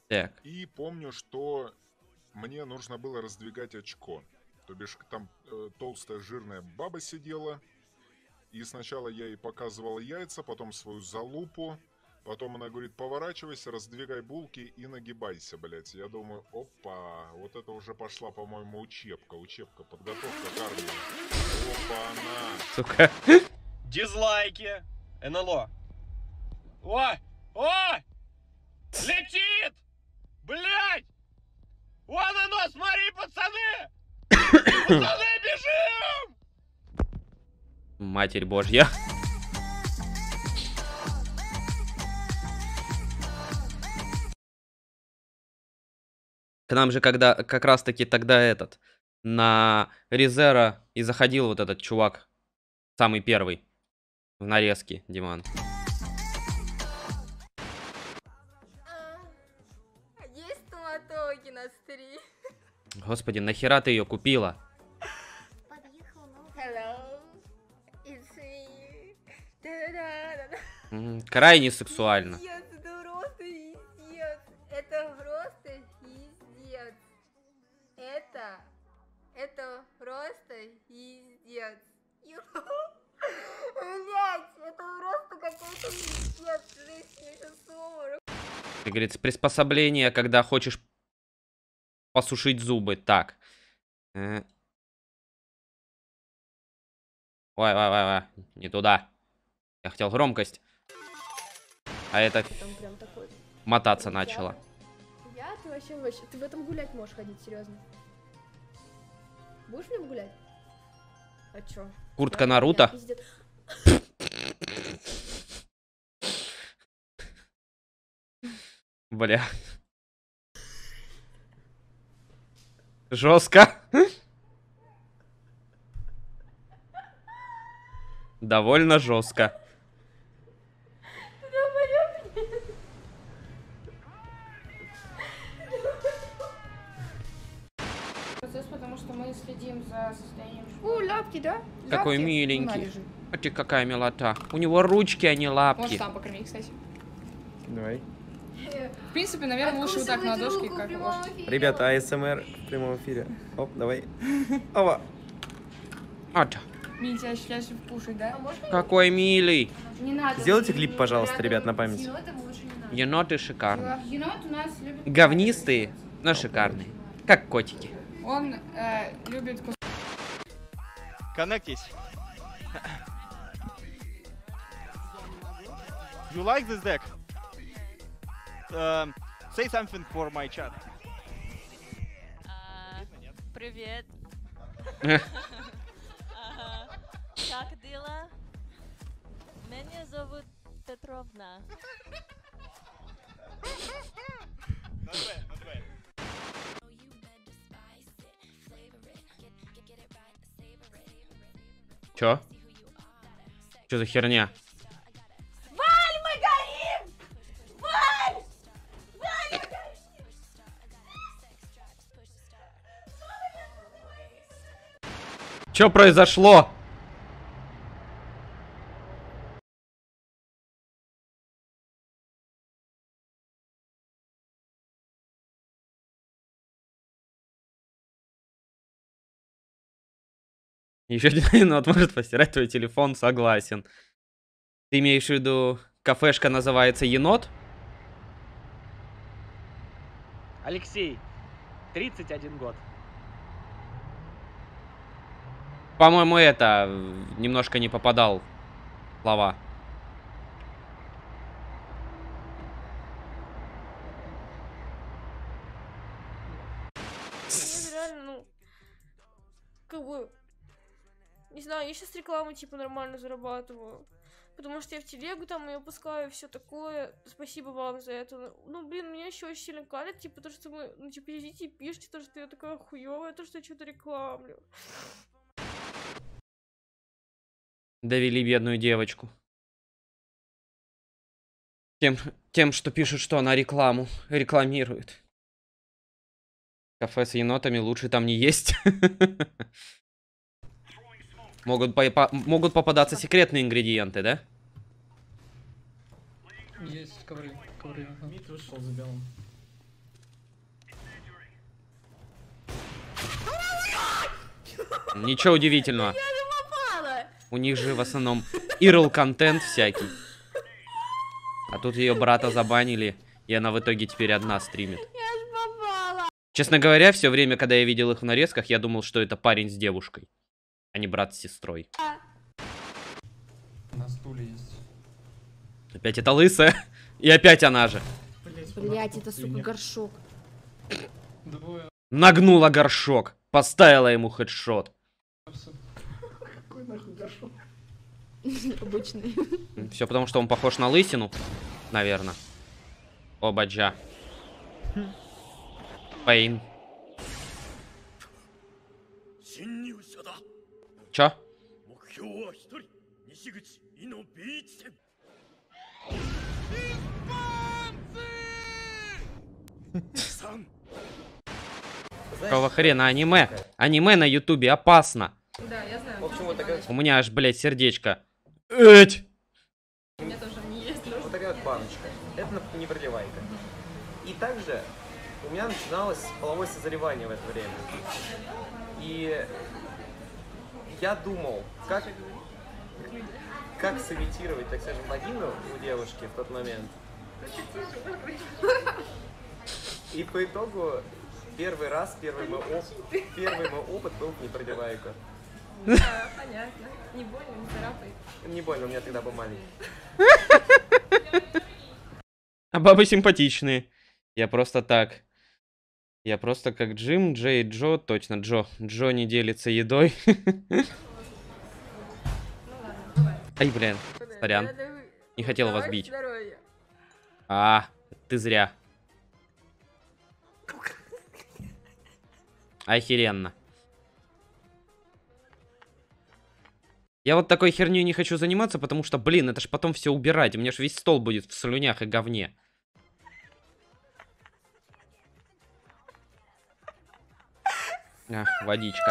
Так. И помню, что мне нужно было раздвигать очко. То бишь там толстая жирная баба сидела. И сначала я ей показывал яйца, потом свою залупу. Потом она говорит, поворачивайся, раздвигай булки и нагибайся, блядь. Я думаю, опа, вот это уже пошла, по-моему, учебка, подготовка к армии. Опа-на. Сука. Дизлайки. НЛО. О! О! Летит! Блядь! Вон оно, смотри, пацаны! Пацаны, бежим! Матерь Божья. К нам же когда как раз таки тогда на Резера и заходил вот этот чувак. Самый первый. В нарезке, Диман. Есть стоматологи на стриме? Господи, нахера ты ее купила? Hello, it's me. Да-да-да-да. Крайне сексуально. Пиздец, это просто пиздец. Это просто пиздец. Это просто пиздец. Блять, это просто какой-то пиздец. Жесть, я сейчас умру. Как говорится, приспособление, когда хочешь посушить зубы. Так. Ой, не туда. Я хотел громкость. А это Там прям такой. мотаться начало. Ты вообще, ты в этом гулять можешь ходить, серьезно. Будешь в нем гулять? А чё? Куртка Наруто. Пиздец. Бля. Жестко. Довольно жестко. Потому что мы следим за состоянием. О, лапки, да? Какой Лапки. миленький. На, лежи. А ты какая милота. У него ручки, а не Вот лапки. сам покорми, кстати. Давай. В принципе, наверное, лучше вот так на ладошке, как лошадь. Ребята, АСМР в прямом эфире. Оп, давай. Ова. Вот. Митя, сейчас кушать, да? Какой милый. Не надо. Сделайте клип, пожалуйста, ребят, на память. Еноты шикарные. Енот у нас любит... Говнистые, но шикарные. Как котики. Он любит... Коннектись. You like this deck? Say something for my chat. Привет. Как дела? Меня зовут Петровна. Чё? Чё за херня? Валь, мы горим! Валь! Валь, мы горим! Чё произошло? Еще один енот может постирать твой телефон, согласен. Ты имеешь в виду, кафешка называется Енот? Алексей, 31 год. По-моему, это немножко не попадал в слова. Мне реально, ну, как бы, не знаю, я сейчас рекламу типа нормально зарабатываю. Потому что я в телегу там ее пускаю, все такое. Спасибо вам за это. Ну, блин, меня еще очень сильно калят, типа, то, что вы, ну, типа, идите и пишите, то, что я такая хуевая, то, что я что-то рекламлю. Довели бедную девочку. Тем, что пишут, что она рекламу рекламирует. Кафе с енотами лучше там не есть. Могут попадаться секретные ингредиенты, да? Есть ковры. Мид вышел за белым. Ничего удивительного. Я же попала! У них же в основном ирл-контент всякий. А тут ее брата забанили, и она в итоге теперь одна стримит. Я же попала! Честно говоря, все время, когда я видел их в нарезках, я думал, что это парень с девушкой, а не брат с сестрой. На стуле есть. Опять это лысая. И опять она же. Блять, это, сука, горшок. Нагнула горшок. Поставила ему хедшот. Какой нахуй горшок? Обычный. Все потому, что он похож на лысину, наверное. Обаджа. Пейн. Чё? Какого хрена аниме? Аниме на ютубе опасно. Да, я знаю. В общем, вот такая, У меня аж, блядь, сердечко. Эть! У меня тоже не есть. вот такая вот баночка. Это не проливайка. И также у меня начиналось половое созревание в это время. И я думал, как сымитировать, так скажем, вагину у девушки в тот момент. И по итогу первый мой опыт был в непроливайку. Да, понятно. Не больно, не царапай. Не больно, у меня тогда был маленький. А бабы симпатичные. Я просто так. Я просто как Джим, Джей, Джо. Точно, Джо. Джо не делится едой. Ай, блин. Сорян. Не хотел вас бить. А, ты зря. Охеренно. Я вот такой херней не хочу заниматься, потому что, блин, это ж потом все убирать. У меня ж весь стол будет в слюнях и говне. Водичка.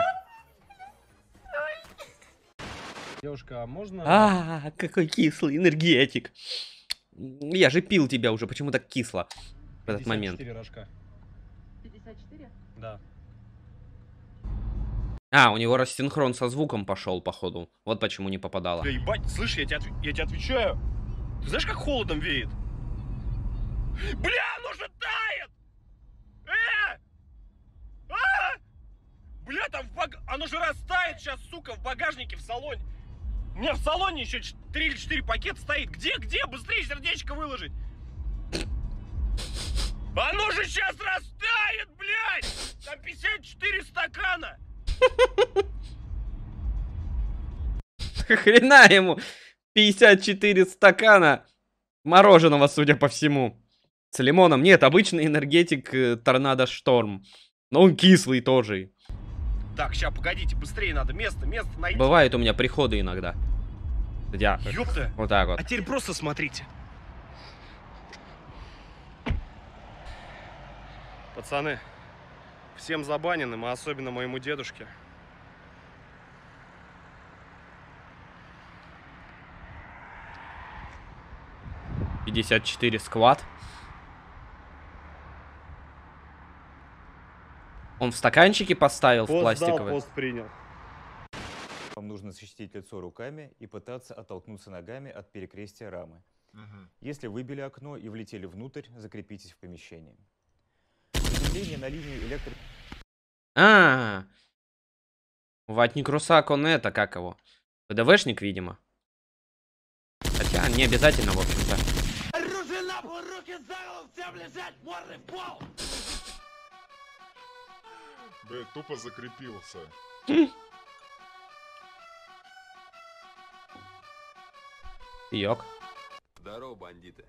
Девушка, а можно... Какой кислый энергетик. Я же пил тебя уже, почему так кисло в этот момент? 54 рожка. 54? Да. У него рассинхрон со звуком пошел, походу. Вот почему не попадало. Бля, ебать, слышь, я тебе отвечаю. Ты знаешь, как холодом веет? Бля, оно же тает! Бля, там оно же растает сейчас, сука, в багажнике, в салоне. У меня в салоне еще 3 или 4 пакета стоит. Где? Быстрее сердечко выложить. Оно же сейчас растает, блядь! Там 54 стакана. Хрена ему 54 стакана мороженого, судя по всему. С лимоном. Нет, обычный энергетик Торнадо Шторм. Но он кислый тоже. Так, сейчас, погодите, быстрее надо. Место найти. Бывают у меня приходы иногда. Я Ёпта. вот так вот. А теперь просто смотрите. Пацаны, всем забаненным, а особенно моему дедушке. $54 сквад. Он в стаканчике поставил, в пластиковый. Пост принял. Вам нужно защитить лицо руками и пытаться оттолкнуться ногами от перекрестия рамы. Если выбили окно и влетели внутрь, закрепитесь в помещении. Приземление на линию электро... Ватник Русак, он это, как его? ВДВшник, видимо. Хотя, не обязательно, в общем-то. Оружие на пол, руки за голову, всем лежать, морды в пол! Бля, тупо закрепился. Йок. Здорово, бандиты.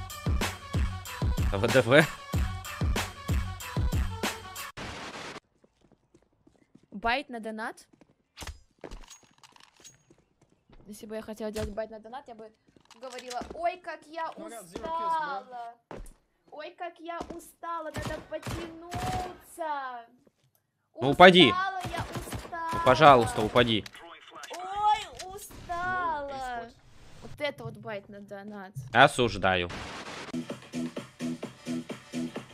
ВДВ. Байт на донат. Если бы я хотела делать байт на донат, я бы говорила: ой, как я устала. Ой, как я устала, надо потянуться. Ну упади. Устала, я устала. Пожалуйста, упади. Ой, устала. Вот это вот байт на донат. Осуждаю.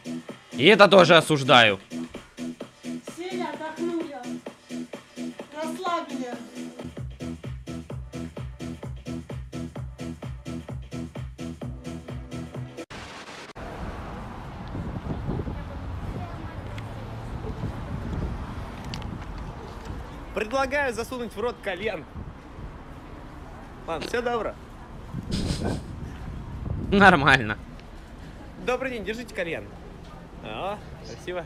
И это тоже осуждаю. Сели, отдохнули. Предлагаю засунуть в рот колен. Ладно, все добро. Нормально. Добрый день, держите колен. О, спасибо.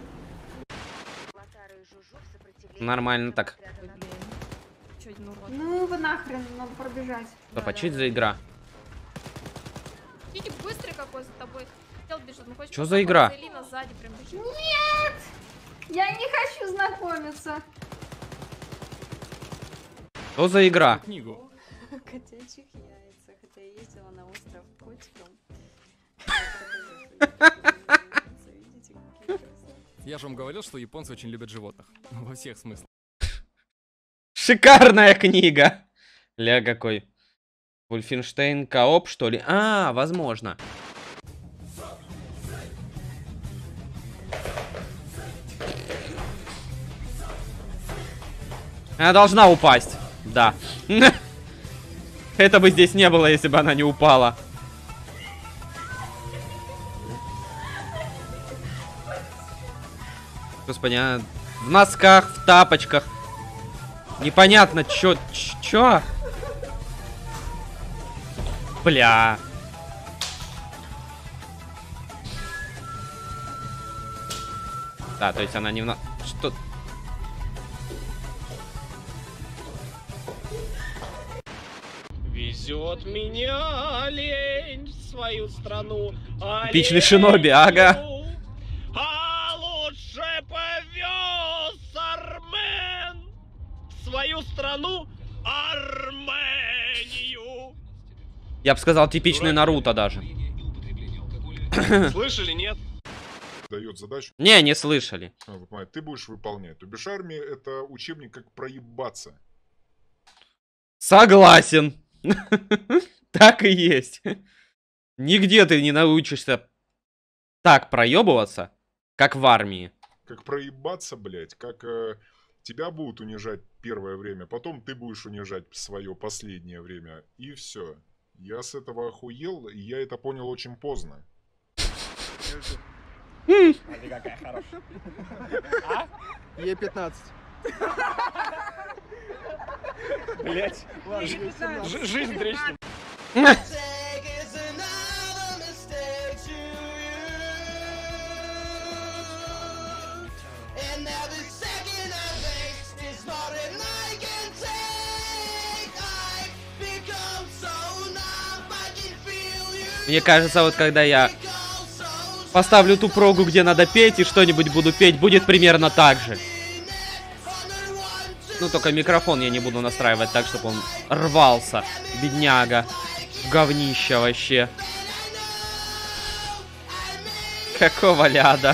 Нормально так. Ну его нахрен, надо пробежать. Стоп, а что это за игра? Видите, быстрый какой за тобой. Хотел бежать, ну хочешь. Чё за игра? Элина сзади прям бежит. Нет! Я не хочу знакомиться. Что за игра? Книгу. О котячих яйцах. Это я ездила на остров котиком. Я же вам говорил, что японцы очень любят животных. Во всех смыслах. Шикарная книга. Ля какой. Вольфенштейн кооп, что ли? А, возможно. Она должна упасть. Да. Это бы здесь не было, если бы она не упала. Господи, она в носках, в тапочках. Непонятно, чё. Бля. Да, то есть она не в Что? Везет меня олень в свою страну. Типичный шиноби, ага. А лучше повез Армен в свою страну Армению. Я бы сказал, типичный Наруто даже. Слышали, нет? Дает задачу. Не слышали. Ты будешь выполнять. То бишь армия — это учебник, как проебаться. Согласен. Так и есть. Нигде ты не научишься так проебываться, как в армии. Как проебаться, блядь, как тебя будут унижать первое время, потом ты будешь унижать свое последнее время, и все. Я с этого охуел, и я это понял очень поздно. А ты какая хорошая. А? Е15. Блять. Жизнь трещит. Мне кажется, вот когда я поставлю ту прогу, где надо петь, и что-нибудь буду петь, будет примерно так же. Ну, только микрофон я не буду настраивать так, чтобы он рвался. Бедняга. Говнище вообще. Какого ляда?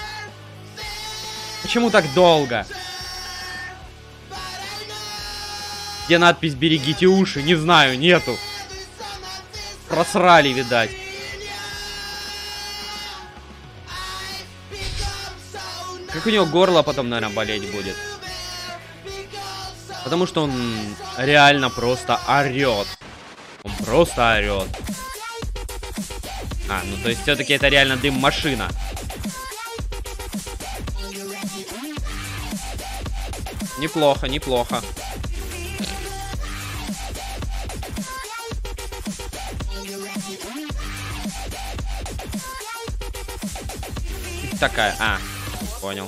Почему так долго? Где надпись «Берегите уши»? Не знаю, нету. Просрали, видать. Как у него горло потом, наверное, болеть будет. Потому что он реально просто орет. Он просто орет. А, ну то есть все-таки это реально дым-машина. Неплохо, неплохо. Такая, понял.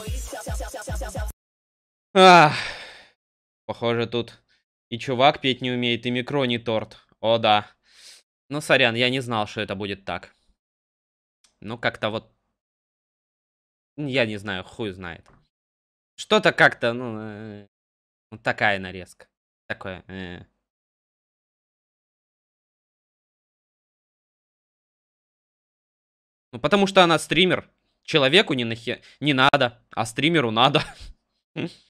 Похоже, тут и чувак петь не умеет, и микро не торт. О, да. Ну, сорян, я не знал, что это будет так. Ну, как-то вот... Я не знаю, хуй знает. Что-то как-то, ну... Вот такая нарезка. Такое... Ну, потому что она стример. Человеку не надо, а стримеру надо.